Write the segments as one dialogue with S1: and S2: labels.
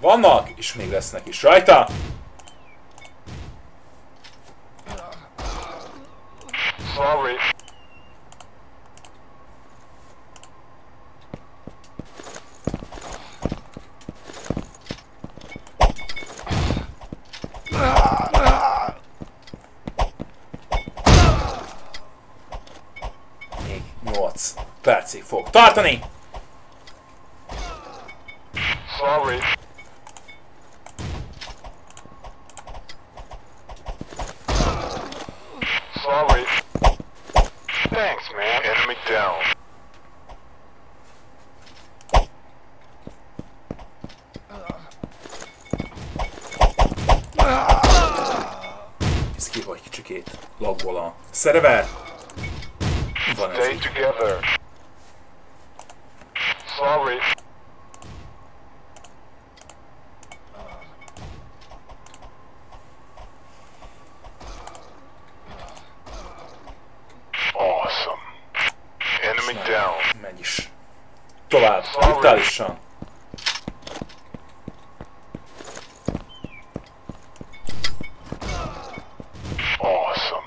S1: vannak, és még lesznek is rajta.
S2: Sorry.
S1: Még 8 percig fog tartani.
S2: Sorry. Sorry. Thanks, man. Enemy down.
S1: Nézd ki, hogy kicsikét laggol a szerver. Van ez
S2: Stay
S1: így.
S2: together. Sorry. Awesome. Enemy down.
S1: Megy is. Tovább, brutálisan.
S2: Awesome.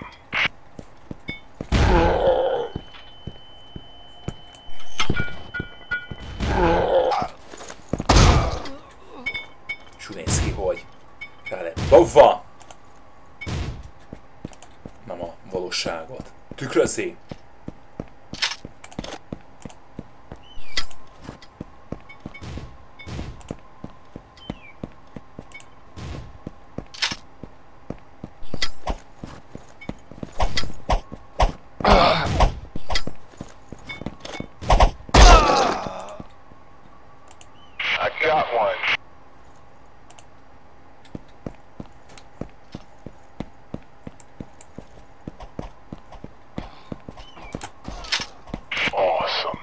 S1: És úgy néz ki, hogy rá lett dobva. Nem a valóságot tükrözi.
S2: I got one. Awesome.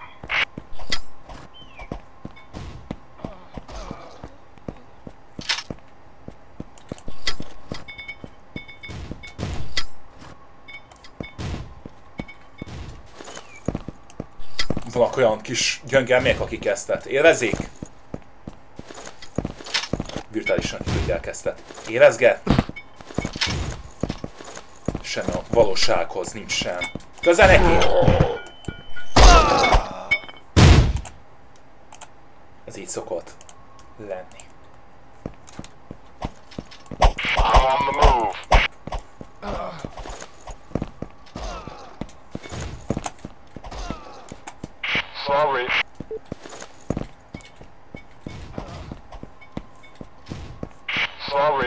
S1: Vannak olyan kis gyöngelmék, akik ezt élvezik. Virtuálisan ki tudják ezt élvezgetni. Semmi a valósághoz nincs sem köze neki. Ez így szokott lenni.
S2: I'm on the move. Sorry. Sorry.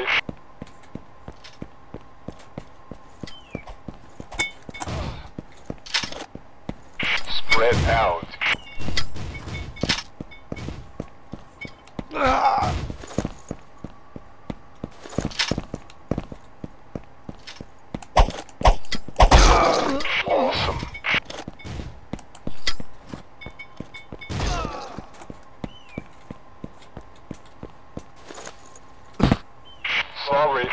S2: Spread out. Awesome. Sorry.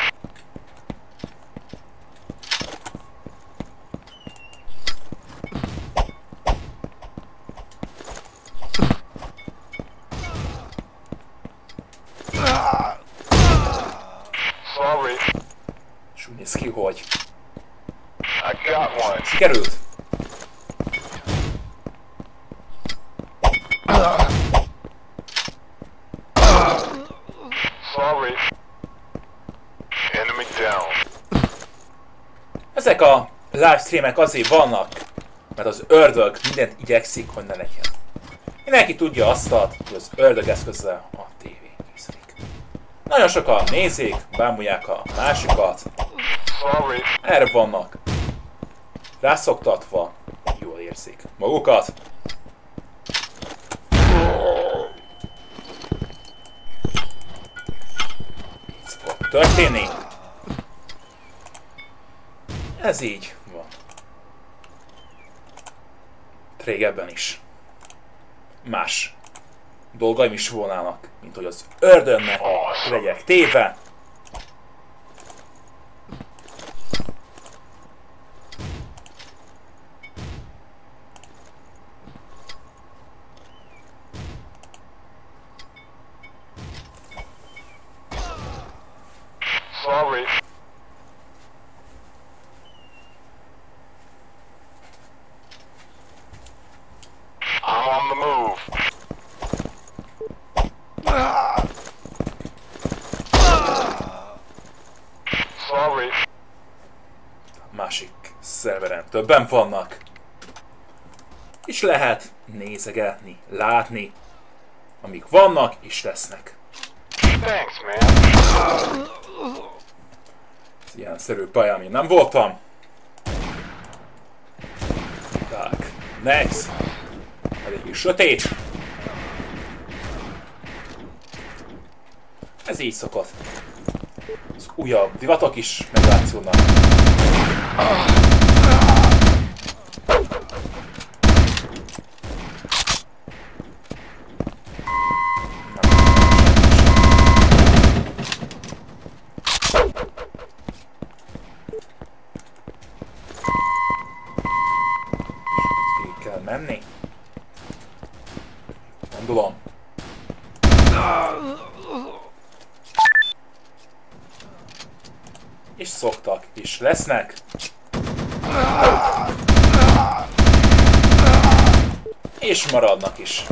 S2: Sorry.
S1: És úgy néz ki, hogy
S2: I got one.
S1: sikerült.
S2: Sorry. Enemy down.
S1: Ezek a livestreamek azért vannak, mert az ördög mindent igyekszik, hogy ne legyen. Mindenki tudja azt, hogy az ördög eszköze a tévé nézik. Nagyon sokan nézik, bámulják a másikat.
S2: Sorry.
S1: Erre vannak rászoktatva, jól érzik magukat. Így szokott történni. Ez így van. Régebben is. Más dolgaim is volnának, mint hogy az ördögnek legyek téve.
S2: move. Sorry.
S1: Másik szerveren többen vannak. És lehet nézegetni, látni, amik vannak és lesznek.
S2: Thanks, man.
S1: Ez ilyen szerű pálya, amin nem voltam. Tak, next. Elég sötét. Ez így szokott. Az újabb divatok is meglátszódnak. Így kell menni. Gondolom. És szoktak, és lesznek. És maradnak is.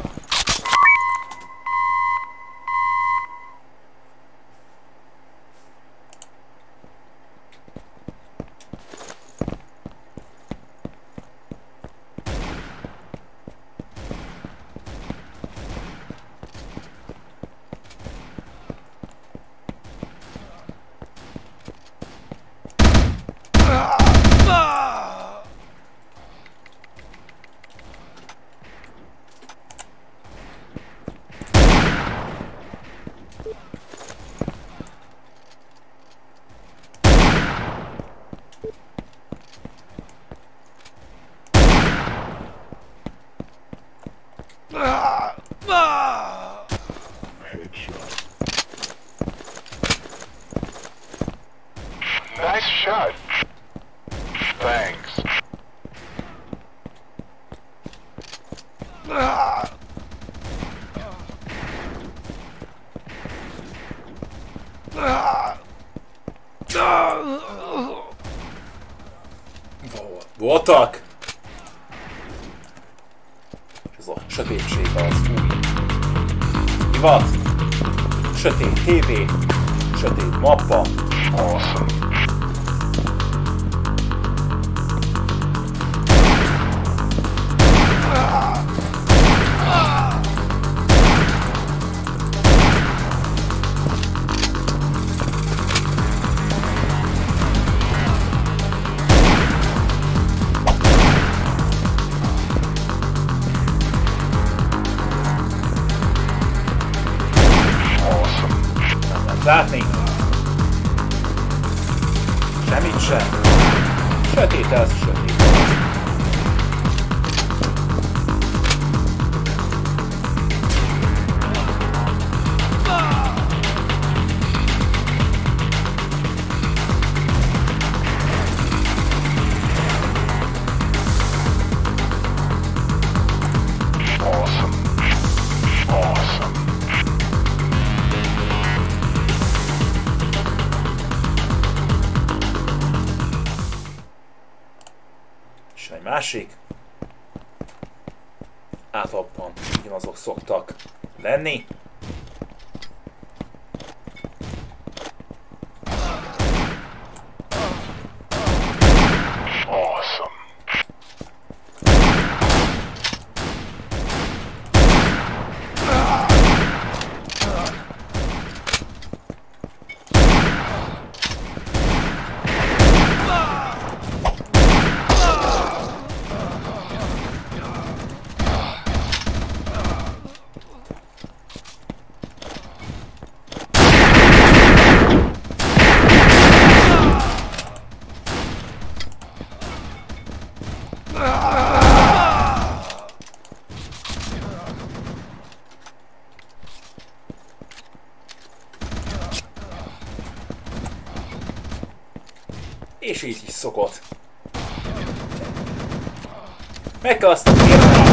S2: Nice shot. Thanks.
S1: Voltak! És ez a sötétség az új divat, sötét tévé, sötét mappa.
S2: Awesome.
S1: Látni? Semmit sem. Sötét az, sötét. Másik. Átlagban ugyanazok szoktak lenni.
S2: Awesome.
S1: És így is szokott. Meg kell azt írni.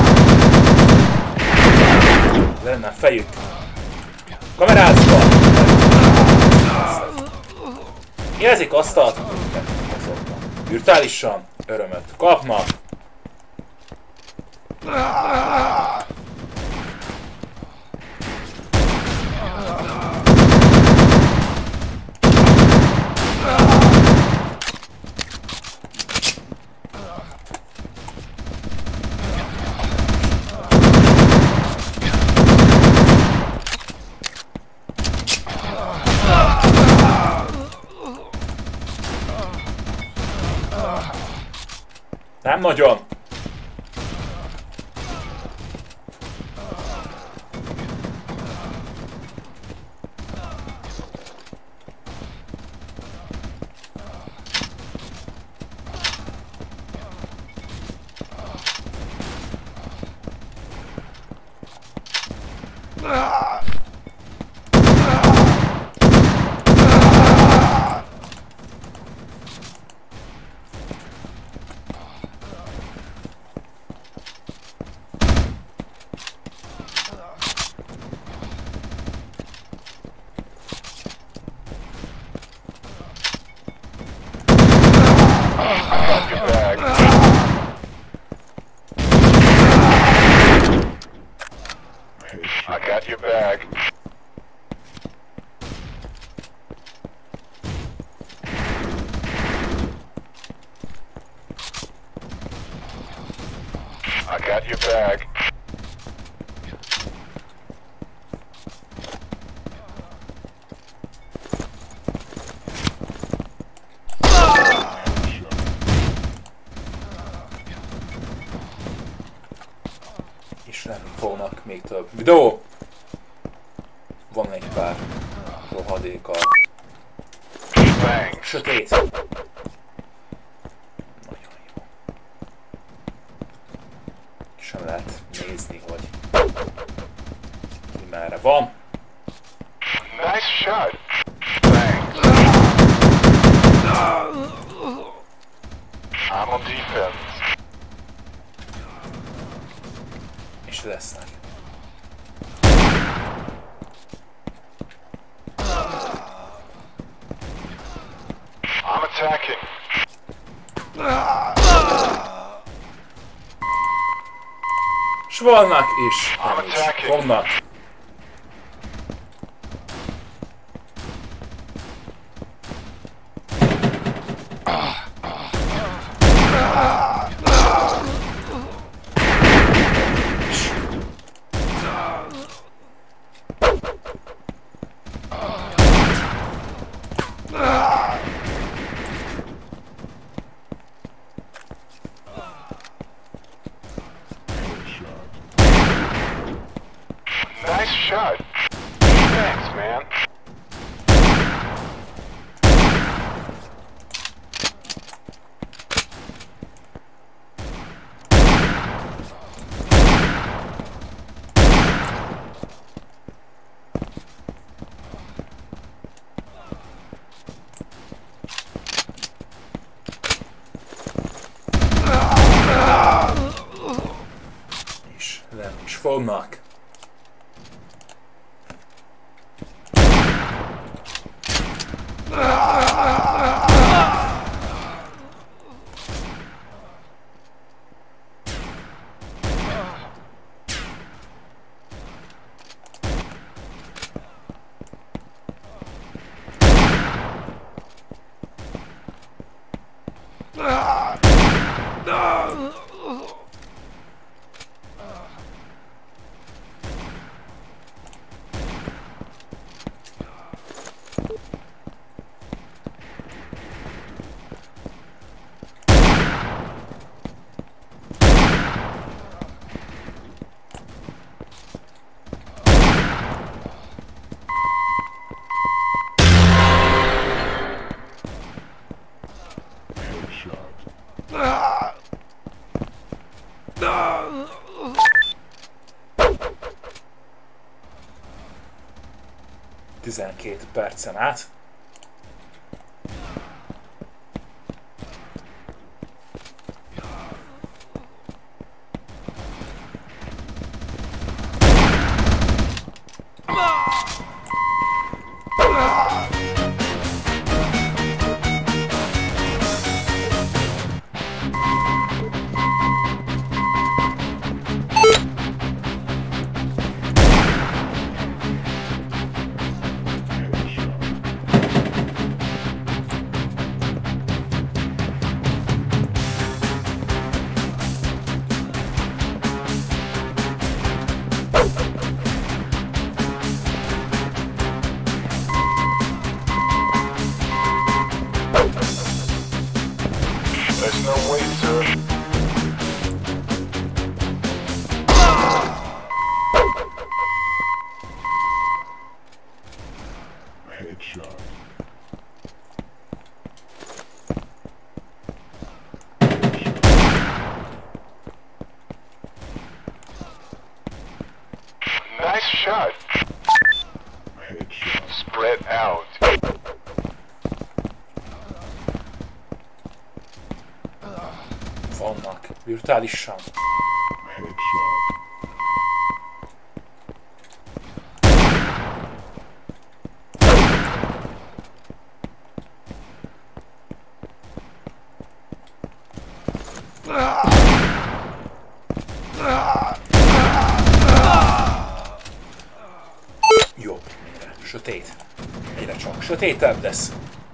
S1: Lenne fejük. Kamerázva. Jelzik azt, virtuálisan örömöt kapnak. Nem nagyon.
S2: I got your bag. I got your bag.
S1: És nem fognak még több videó. Van egy pár rohadékkal. Sötét. Nagyon jó. Sem lehet nézni, hogy ki merre van.
S2: Nice shot. Thanks. I'm on defense.
S1: És lesznek.
S2: I'm attacking.
S1: S vannak is, nem is vannak.
S2: Nice shot. Thanks, man.
S1: És nem is fognak. Tizenkét percen át.
S2: shot.
S3: Headshot.
S2: Spread out.
S1: Vannak. Virtuálisan.
S3: Headshot.
S1: Jobb. Egyre sötét. Egyre csak sötétebb lesz.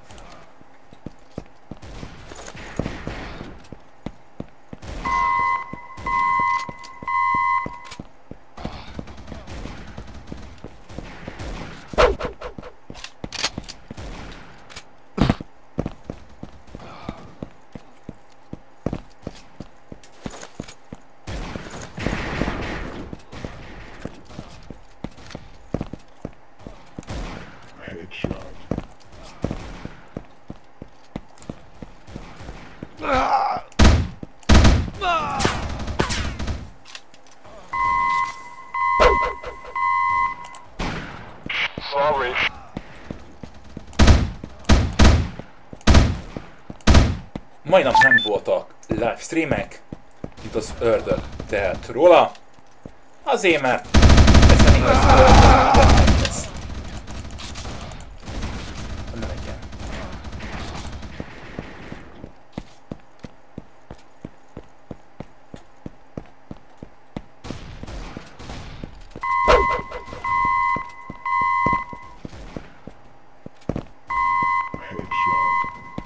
S3: Headshot.
S2: Sorry.
S1: Majdnem nem voltak livestreamek, mint az ördög tehet róla. Azért, mert ez nem igaz, az ördög minden lesz. Nem legyen.
S3: Headshot.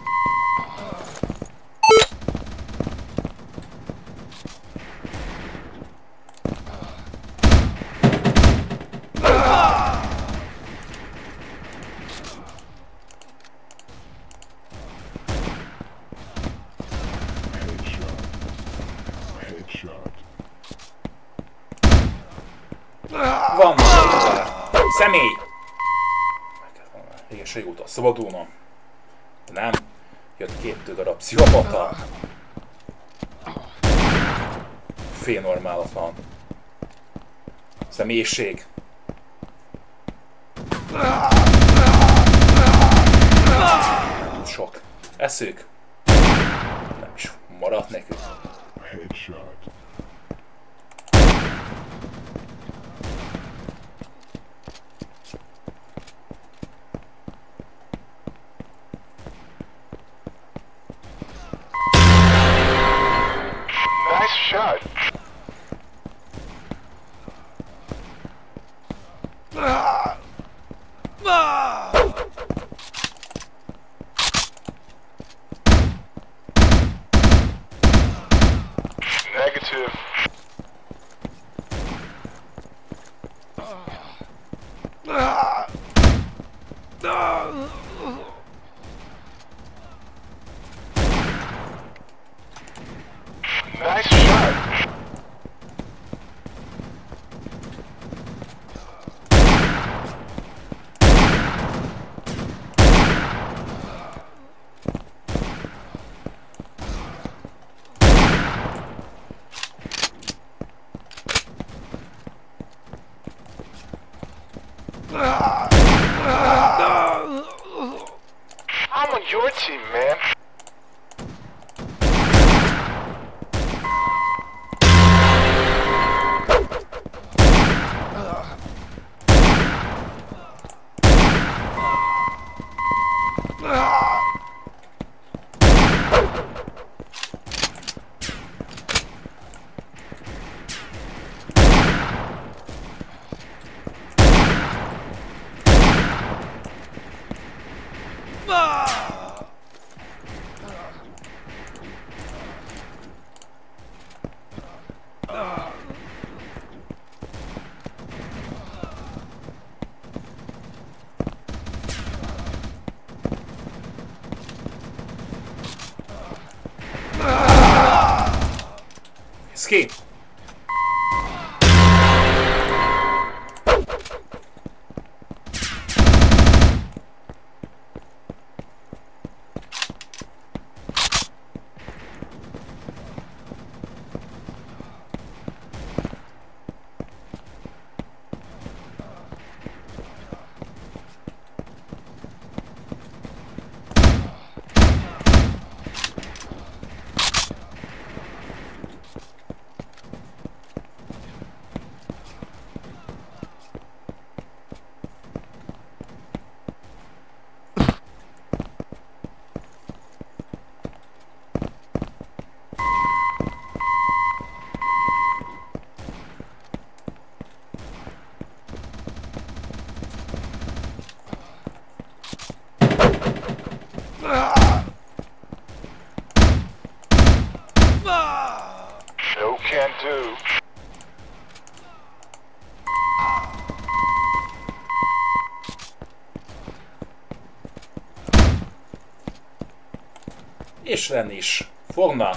S3: Headshot. Headshot.
S1: Van vele. Személy! Réges régóta szabadulnom. De nem. Jött 2 darab pszichopata. Félnormálatlan. Személyiség. Sok. Eszük. Nem is maradt nekünk.
S3: Headshot.
S2: Nice shot. Negative. Nice shot. I'm on your team, man.
S1: Ski.
S2: can do.
S1: És lenni is fognak.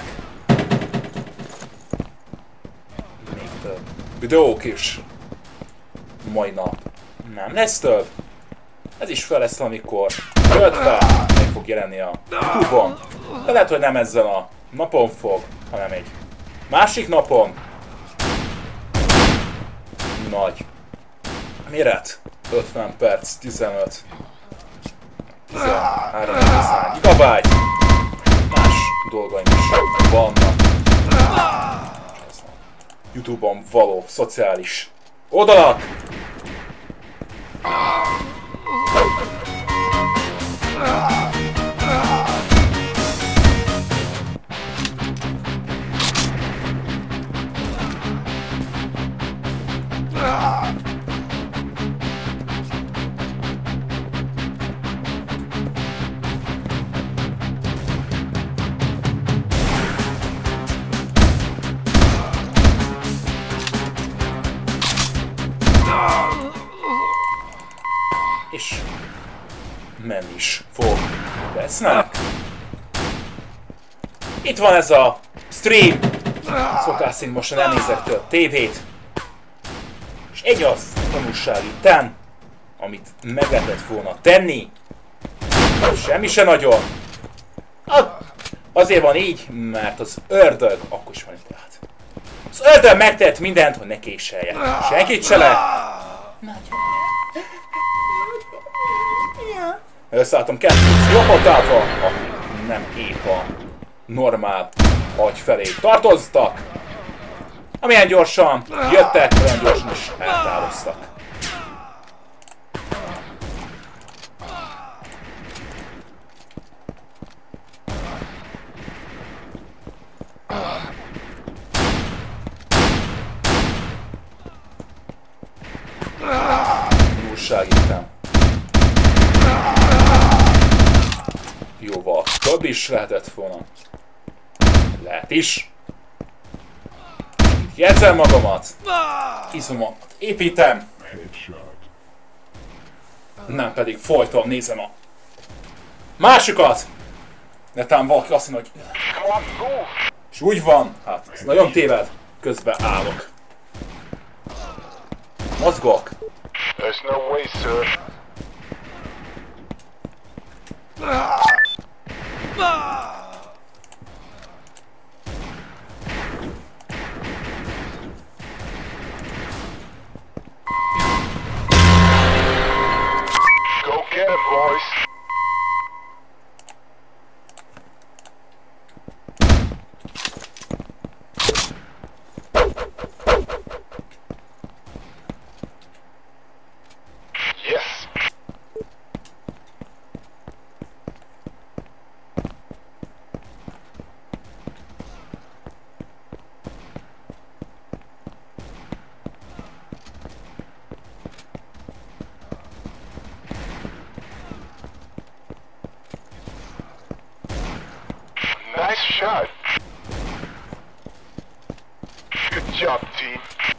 S1: Még több videók is. Mai nap nem lesz több. Ez is fel lesz, amikor töltve meg fog jelenni a YouTube-on. De lehet, hogy nem ezzel a napon fog, hanem egy másik napon. Nagy méret. 50 perc, 15. 13 gigabyte. Más dolgaim is vannak. YouTube-on való szociális oldalak. És menni is fog lesznek. Itt van ez a stream. Szokás szerint most nem nézek több tévét. És egy az tanulság itten, amit meg lehetett volna tenni. Semmi se nagyon. Azért van így, mert az ördög akkor is manipulált. Az ördög megtett mindent, hogy ne késeljen. Senkit se le. Összeálltam kettőt jobbatálva, akik nem épp a normál agy felé tartoztak. Amilyen gyorsan jöttek, olyan gyorsan is eltávoztak. Újságítem. Jóval több is lehetett volna. Lehet is. Jegyzem magamat. Izomat építem. Nem pedig folyton nézem a másikat. Netán valaki azt mondja, hogy... És úgy van. Hát, ez nagyon téved. Közben állok. Mozgok.
S2: There's no way, sir. Go get it, boys. Yes. Nice shot. Good job, team.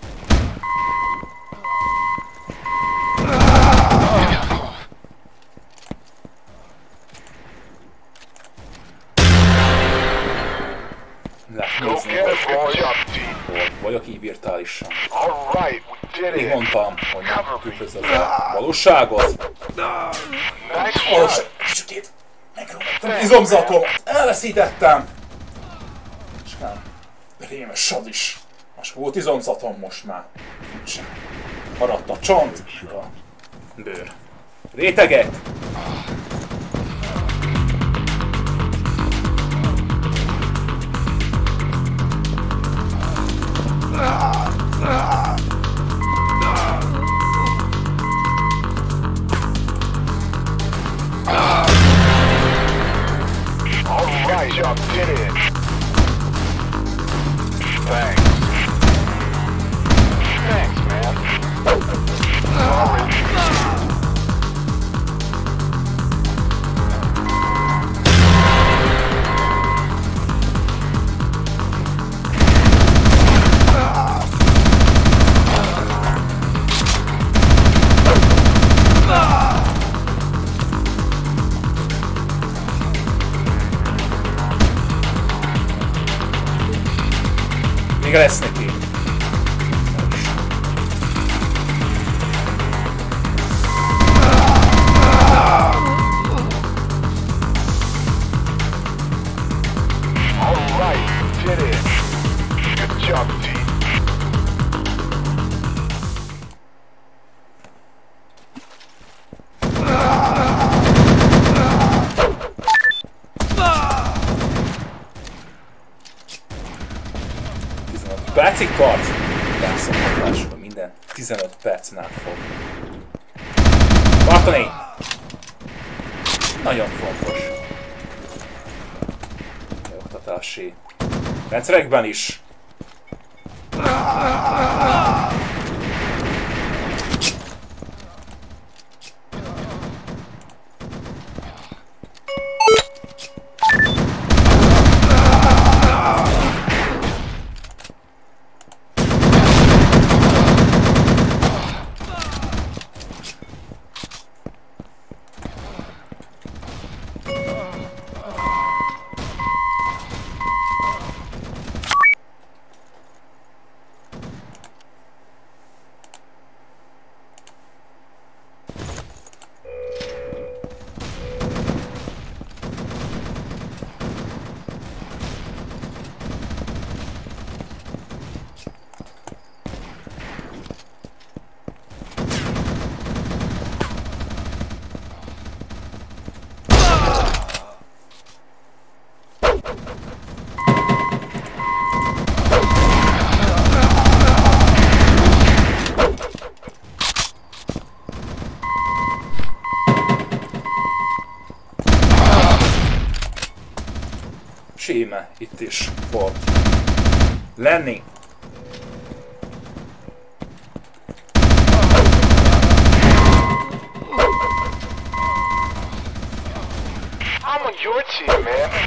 S2: Go get it, boys. Good job, team.
S1: Vagyok így virtuálisan.
S2: All right, we did
S1: Én
S2: it.
S1: mondtam, hogy nem tükrözöd a valóságot.
S2: Nice shot.
S1: Kicsit megromlottam izomzatomat. Elveszítettem. És nem. Rémes az is. Most volt izomzatom, most már nincsen. Maradt a csont, a bőr. Rétegek.
S2: All right, y'all did it. Thanks. Thanks, man. Sorry.
S1: kell eszni ki.
S2: Alright, we did it. Good job, team.
S1: Percig part, rászokhatásról minden 15 percnál fog. Tartani! Nagyon fontos. Oktatási rendszerekben is. Síme itt is fog lenni.
S2: I'm on your team, man.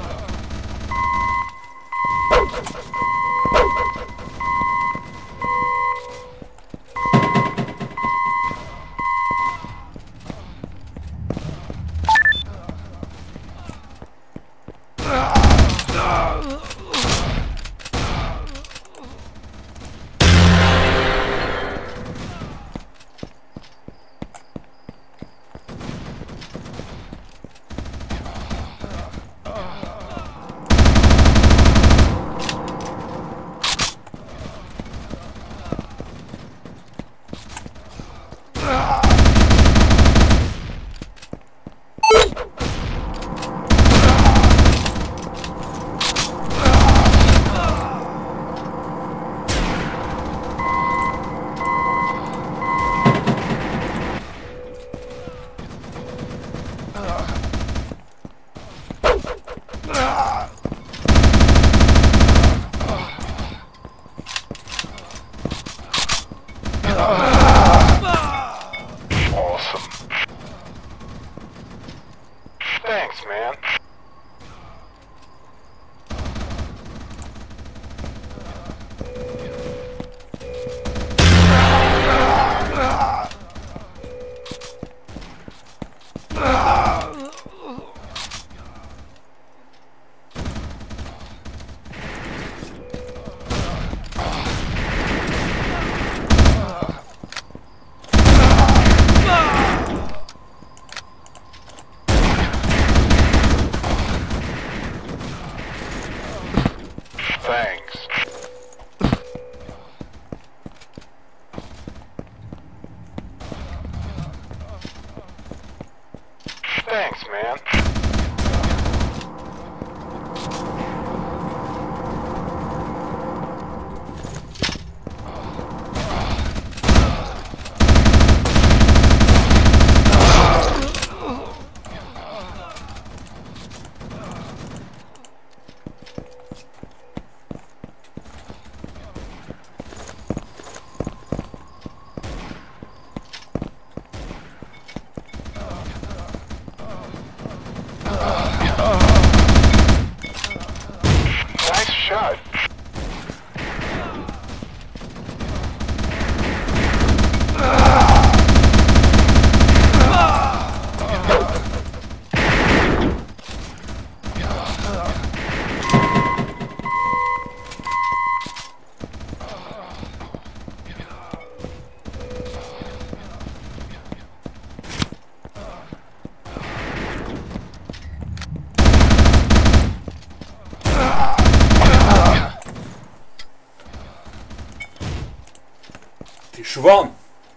S1: Ott is van!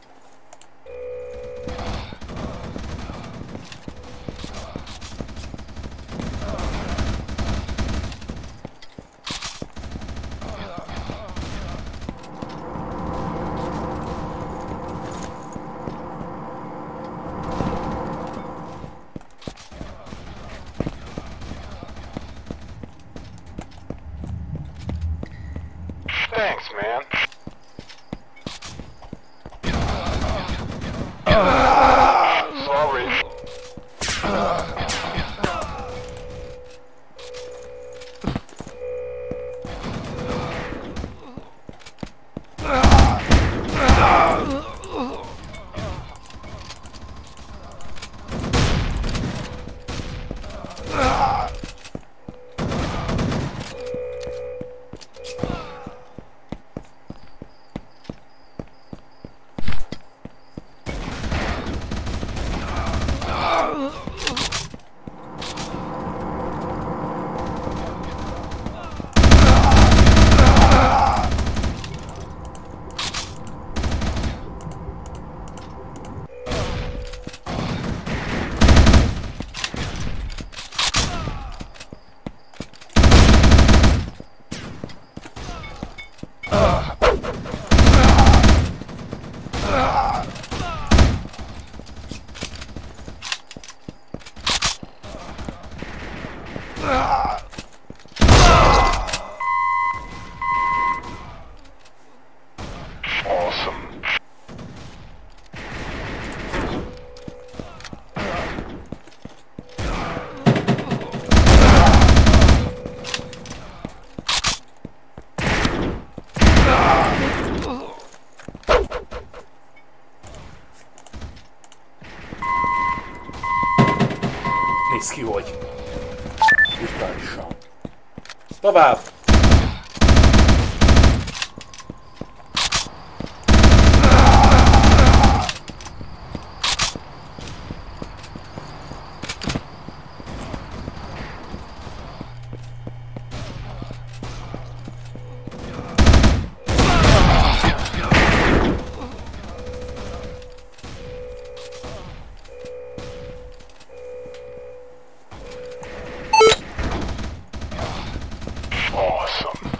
S2: Thanks, man. Sorry. Awesome.
S1: Nézd ki, hogy virtuálisan. Tovább!
S2: Awesome.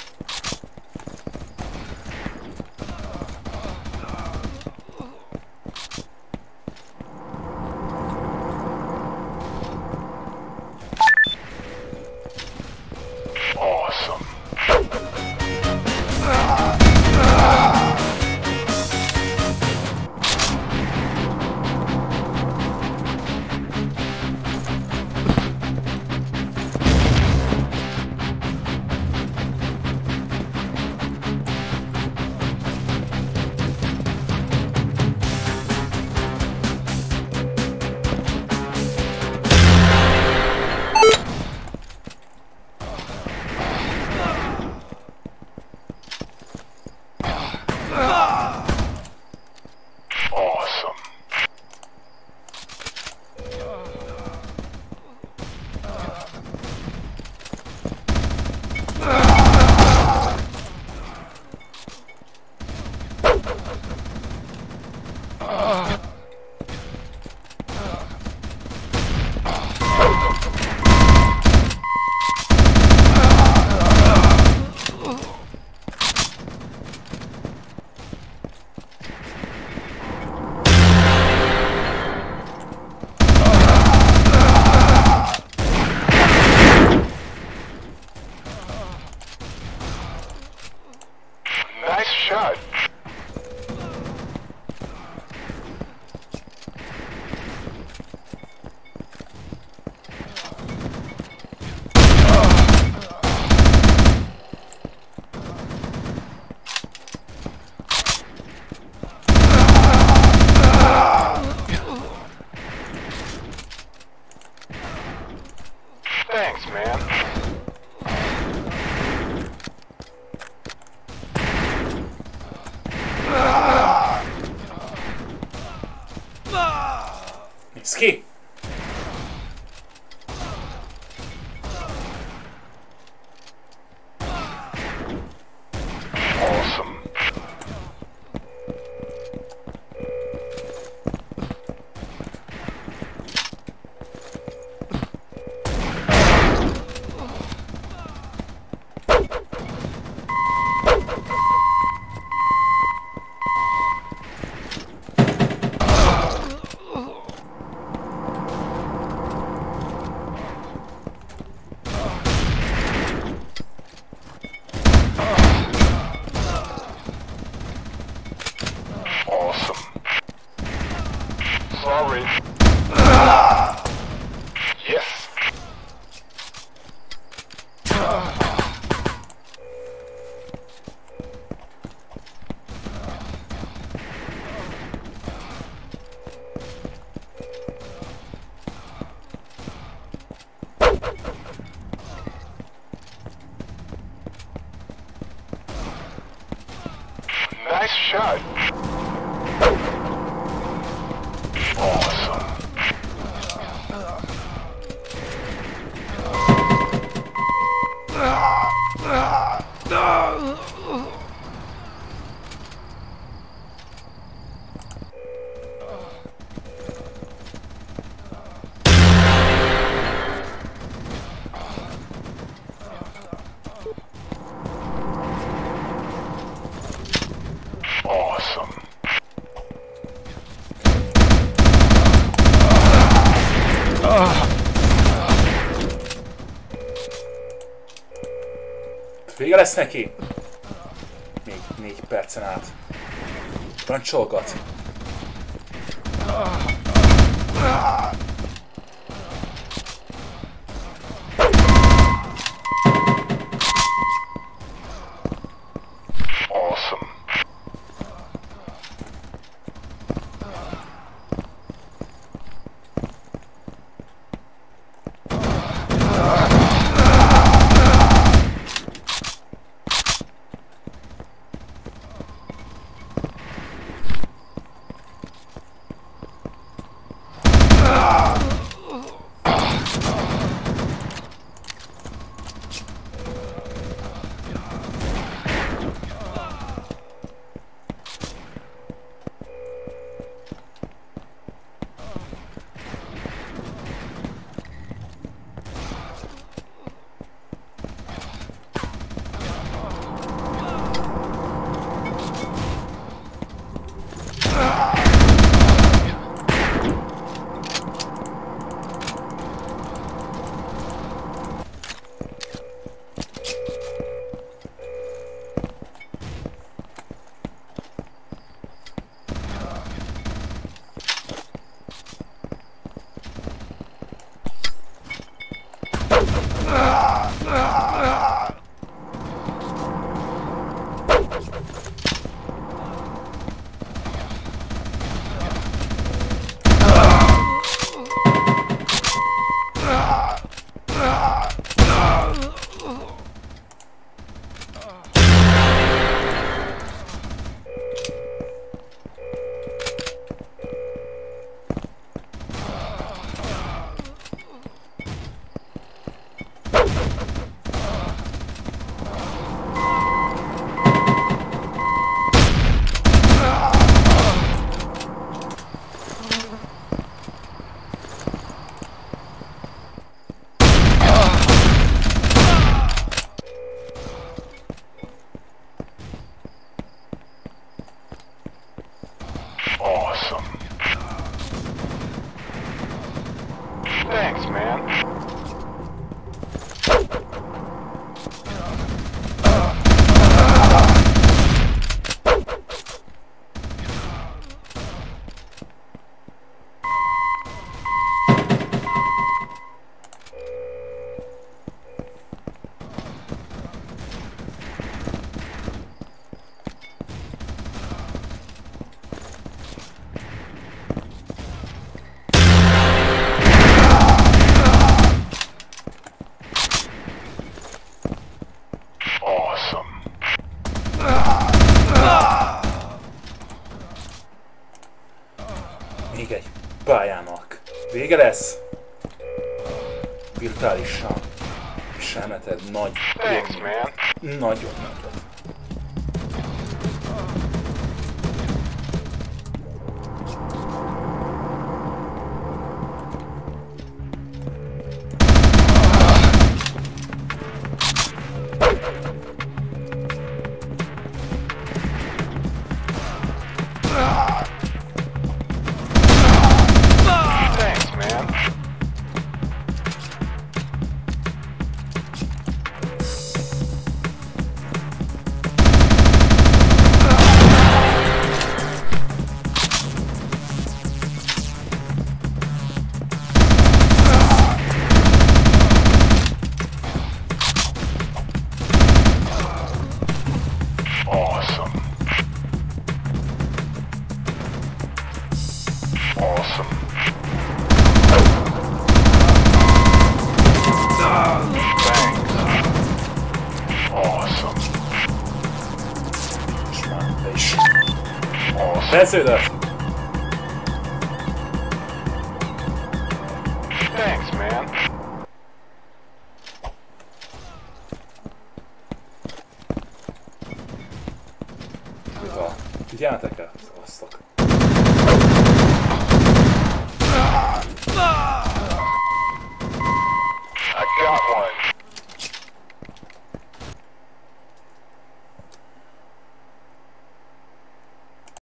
S2: Awesome. Awesome. Nice shot. Thanks, man.
S1: Nézd ki!
S2: Awesome. Nice shot. Awesome. Awesome.
S1: Vége lesz neki? Még 4 percen át. Parancsolgat.
S2: Awesome. Awesome. Thanks, man.
S1: Még egy pályának vége lesz. Virtuálisan. És elmeted nagy.
S2: Thanks, man.
S1: Nagyon nagyot.
S2: Thanks, man. Awesome. Awesome. Thanks. Awesome.
S1: És már be is Fejlesződött!
S2: Thanks, man.
S1: Mivel? Figyelmetek el? Szavaztok.